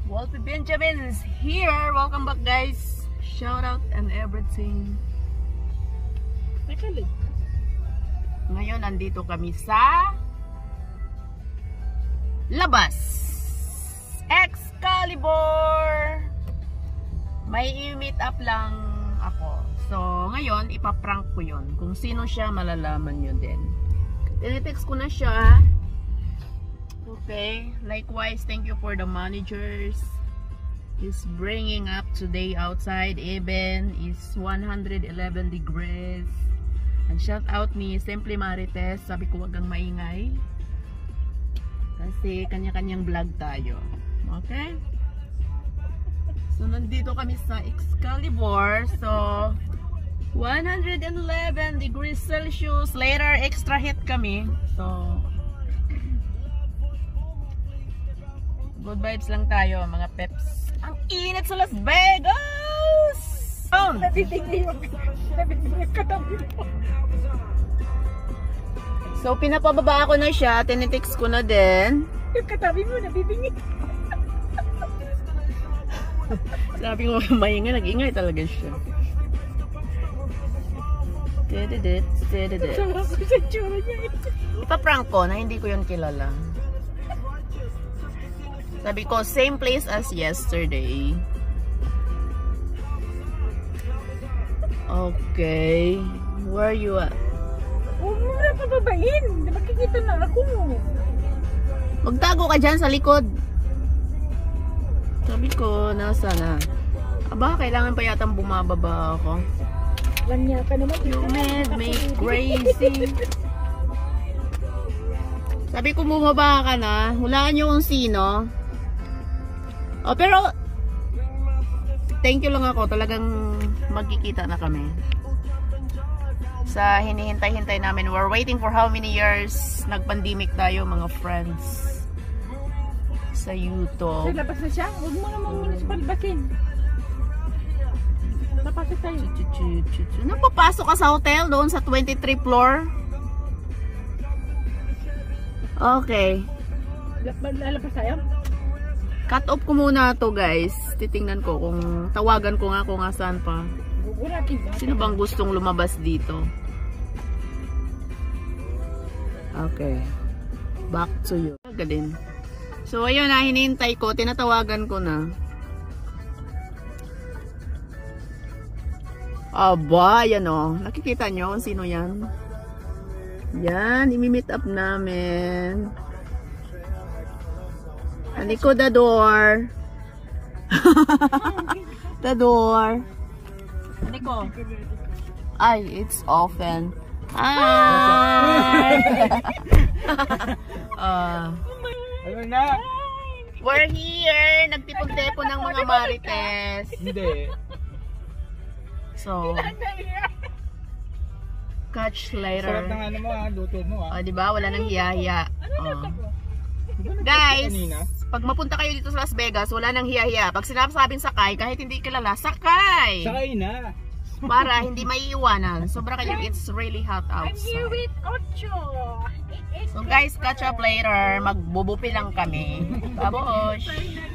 Wolfie Benjamin's here. Welcome back, guys. Shout out and everything. Ngayon, andito kami sa labas. Excalibur! May i-meet up lang ako. So, ngayon, ipaprank ko yun. Kung sino siya, malalaman nyo din. Tinitext ko na siya. Okay. Likewise, thank you for the managers. It's bringing up today outside. Even is 111 degrees. And shout out ni Simply Marites. Sabi ko wag kang maingay. Kasi kanya-kanyang vlog tayo. Okay? So, nandito kami sa Excalibur. So, 111 degrees Celsius. Later, extra heat kami. So, good vibes lang tayo, mga peps. Ang init sa Las Vegas! So, pinapababa ako na siya. Tinitext ko na din. Yung katabi mo, nabibingit. Sabi ko, maingay. Nag-ingay talaga siya. Dededit. Sama ko sa tsura niya. Ipaprank ko na hindi ko yun kilala. Sabi ko, same place as yesterday. Okay. Where are you at? Huwag mo na pababain. Makikita na ako. Magtago ka dyan sa likod. Sabi ko, nasa na? Aba, kailangan pa yatang bumababa ako. Lanya ka naman. You made me crazy. Sabi ko, bumaba ka na. Hulaan nyo kung sino. Oh, pero thank you lang ako. Talagang magkikita na kami. Sa hinihintay-hintay namin. We're waiting for how many years? Nag-pandemic tayo, mga friends. Sa YouTube. Naglabas na siya? Huwag mo naman muna sa palibasin. Napasok tayo. Napapasok ka sa hotel doon sa 23 floor? Okay. Lalabas tayo? Cut off ko muna to, guys. Titingnan ko kung tawagan ko nga kung saan pa. Sino bang gustong lumabas dito? Okay. Back to you. Galing. So, ayun na, hinihintay ko. Tinatawagan ko na. Aba, yan o. Nakikita nyo kung sino yan? Yan, imi-meet up namin. Aliko, the door. The door. Aliko. Ay, it's open. Hi! Ano na? We're here. Nagtipon-tepon ng mga marites. Hindi. So, catch later. Sarap ng ano mo ha, luto mo ha. O, diba? Wala nang hiya-hiya. Guys, pag mapunta kayo dito sa Las Vegas, wala nang hiya-hiya. Pag sinasabing sakay, kahit hindi kilala, sakay! Sakay na. Para hindi maiiwanan. Sobra kayo, it's really hot outside. I'm here with Ocho. So guys, catch up later. Magbubupi lang kami. Babosh!